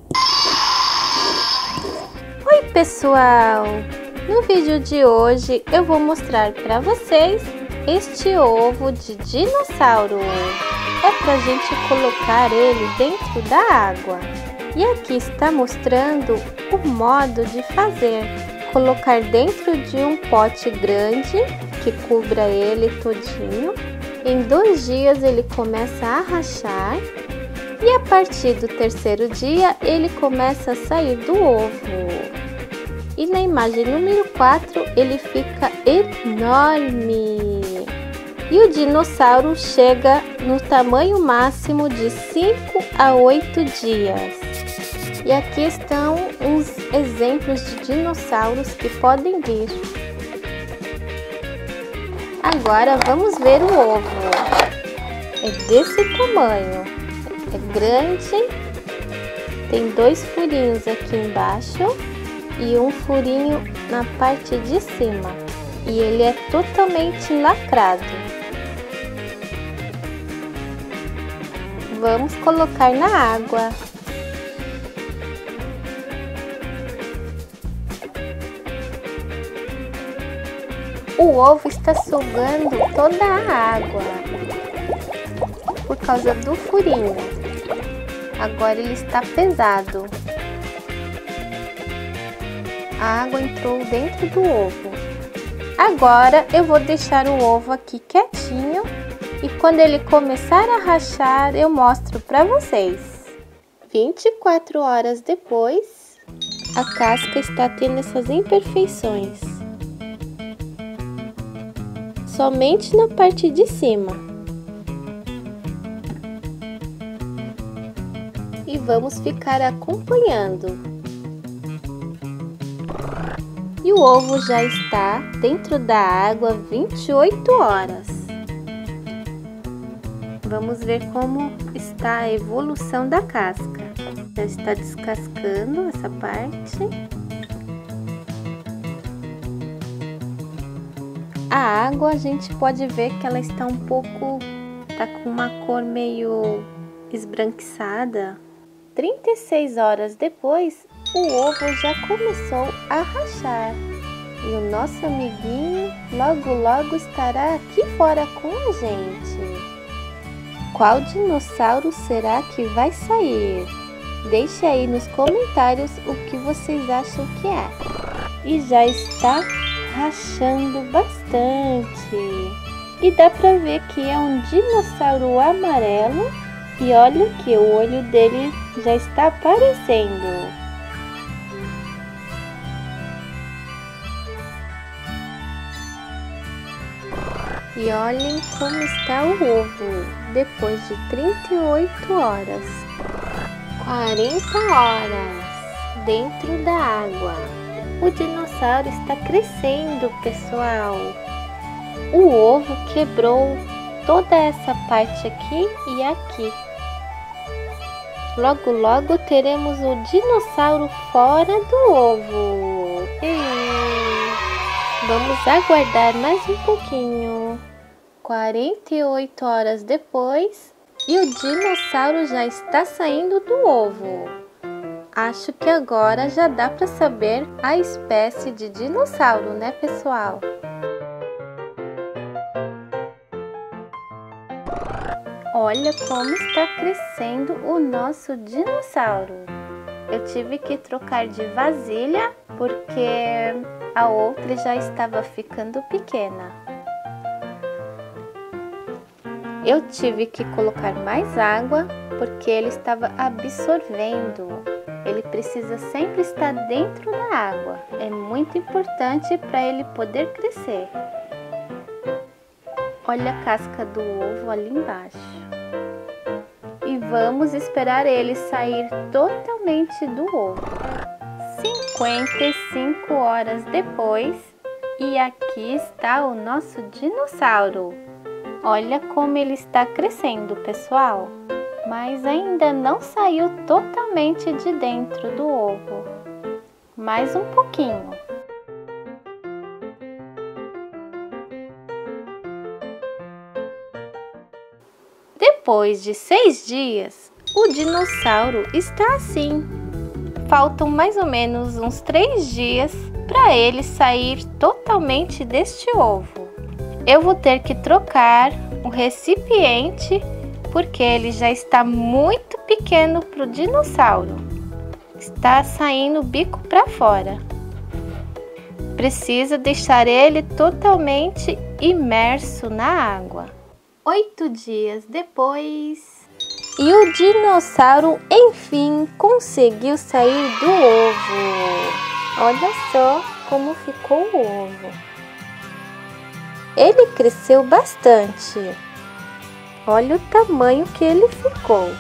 Oi pessoal! No vídeo de hoje eu vou mostrar para vocês este ovo de dinossauro. É pra gente colocar ele dentro da água. E aqui está mostrando o modo de fazer. Colocar dentro de um pote grande que cubra ele todinho. Em 2 dias ele começa a rachar. E a partir do 3º dia ele começa a sair do ovo. E na imagem número 4 ele fica enorme. E o dinossauro chega no tamanho máximo de 5 a 8 dias. E aqui estão uns exemplos de dinossauros que podem vir. Agora vamos ver o ovo. É desse tamanho. É grande. Tem 2 furinhos aqui embaixo e um furinho na parte de cima. E ele é totalmente lacrado. Vamos colocar na água. O ovo está sugando toda a água por causa do furinho. Agora ele está pesado. A água entrou dentro do ovo. Agora eu vou deixar o ovo aqui quietinho e quando ele começar a rachar eu mostro para vocês. 24 horas depois, a casca está tendo essas imperfeições. Somente na parte de cima. E vamos ficar acompanhando. E o ovo já está dentro da água 28 horas. Vamos ver como está a evolução da casca. Já está descascando essa parte. A água a gente pode ver que ela está tá com uma cor meio esbranquiçada. 36 horas depois, o ovo já começou a rachar. E o nosso amiguinho logo estará aqui fora com a gente. Qual dinossauro será que vai sair? Deixe aí nos comentários o que vocês acham que é. E já está rachando bastante. E dá pra ver que é um dinossauro amarelo. E olha que o olho dele já está aparecendo. E olhem como está o ovo depois de 38 horas. 40 horas dentro da água. O dinossauro está crescendo, pessoal. O ovo quebrou toda essa parte aqui e aqui. Logo teremos o dinossauro fora do ovo. Vamos aguardar mais um pouquinho. 48 horas depois e o dinossauro já está saindo do ovo. Acho que agora já dá para saber a espécie de dinossauro, né, pessoal? Olha como está crescendo o nosso dinossauro. Eu tive que trocar de vasilha porque a outra já estava ficando pequena. Eu tive que colocar mais água porque ele estava absorvendo. Ele precisa sempre estar dentro da água. É muito importante para ele poder crescer. Olha a casca do ovo ali embaixo. E vamos esperar ele sair totalmente do ovo. 55 horas depois e aqui está o nosso dinossauro. Olha como ele está crescendo, pessoal. Mas ainda não saiu totalmente de dentro do ovo. Mais um pouquinho. Depois de 6 dias, o dinossauro está assim. faltam mais ou menos uns 3 dias para ele sair totalmente deste ovo. Eu vou ter que trocar o recipiente porque ele já está muito pequeno para o dinossauro. Está saindo o bico para fora. Preciso deixar ele totalmente imerso na água. 8 dias depois... E o dinossauro, enfim, conseguiu sair do ovo. Olha só como ficou o ovo. Ele cresceu bastante. Olha o tamanho que ele ficou.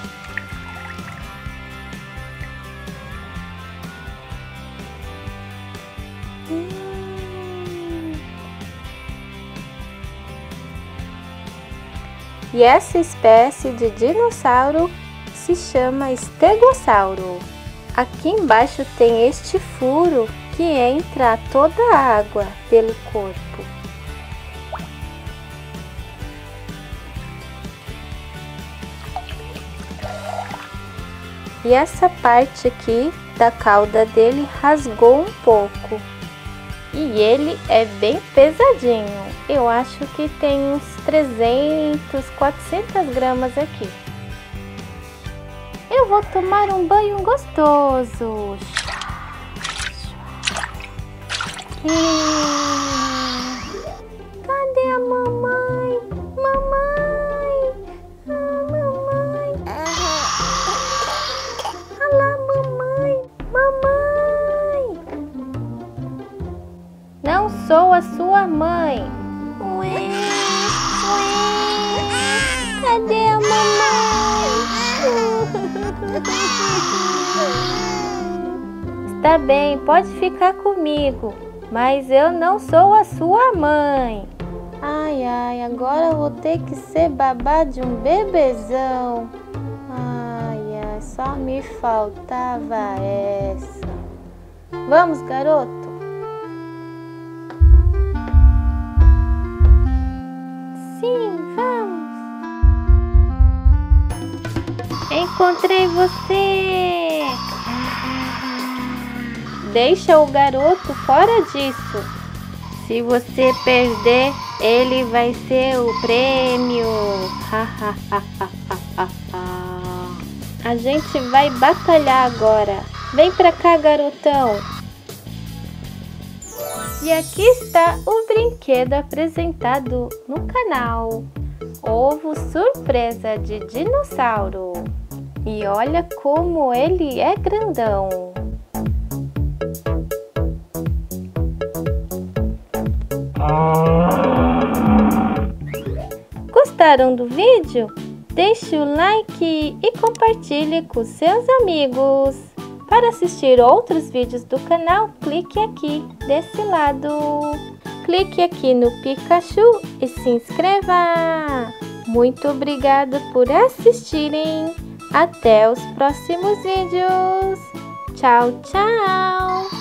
E essa espécie de dinossauro se chama estegossauro. Aqui embaixo tem este furo que entra toda a água pelo corpo. E essa parte aqui da cauda dele rasgou um pouco. E ele é bem pesadinho. Eu acho que tem uns 300, 400 gramas aqui. Eu vou tomar um banho gostoso. Cadê a mamãe? Mamãe! Mamãe! Olha lá, mamãe! Mamãe! Não sou a sua mãe. Ué, cadê a mamãe? Está bem, pode ficar comigo, mas eu não sou a sua mãe. Ai, ai, agora eu vou ter que ser babá de um bebezão. Ai, ai, só me faltava essa. Vamos, garoto. Sim, vamos. Encontrei você. Deixa o garoto fora disso. Se você perder, ele vai ser o prêmio. A gente vai batalhar agora. Vem pra cá, garotão. E aqui está o brinquedo apresentado no canal. Ovo surpresa de dinossauro. E olha como ele é grandão. Gostaram do vídeo? Deixe o like e compartilhe com seus amigos. Para assistir outros vídeos do canal, clique aqui desse lado. Clique aqui no Pikachu e se inscreva. Muito obrigada por assistirem. Até os próximos vídeos. Tchau, tchau.